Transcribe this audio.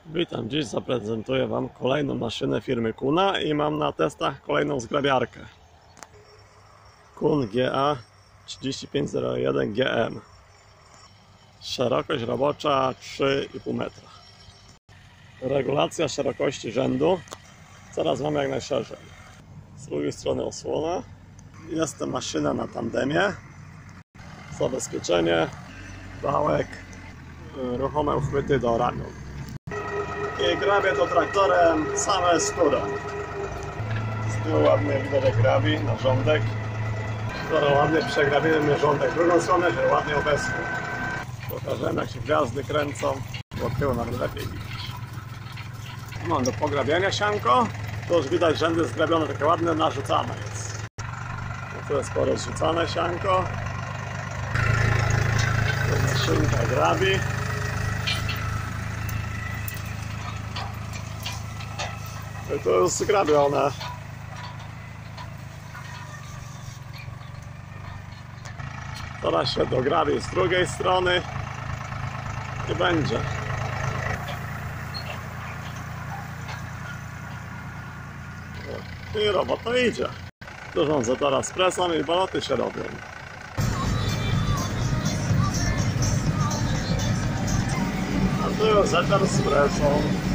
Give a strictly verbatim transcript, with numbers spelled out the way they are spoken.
Witam, dziś zaprezentuję Wam kolejną maszynę firmy Kuna i mam na testach kolejną zgrabiarkę Kun G A trzydzieści pięć zero jeden G M. Szerokość robocza trzy i pół metra. Regulacja szerokości rzędu. Teraz mam jak najszerzej. Z drugiej strony osłona. Jest to maszyna na tandemie. Zabezpieczenie, wałek, ruchome uchwyty do ramion. I grabię to traktorem same skórą. Z tyłu ładnie widać jak grabi na rządek. Skoro ładnie przegrabiłem rządek w drugą stronę, że ładnie obecny. Pokażemy jak się gwiazdy kręcą, bo od tyłu nawet lepiej widać. Mam do pograbiania sianko. Tu już widać rzędy zgrabione, takie ładne, narzucane jest. Tu jest porozrzucane sianko. Tu maszynka grabi. I to jest zgrabione. Teraz się dograbi z drugiej strony i będzie. I robota idzie. Zarządzę teraz presą i baloty się robią. A tu jest zegar z presą.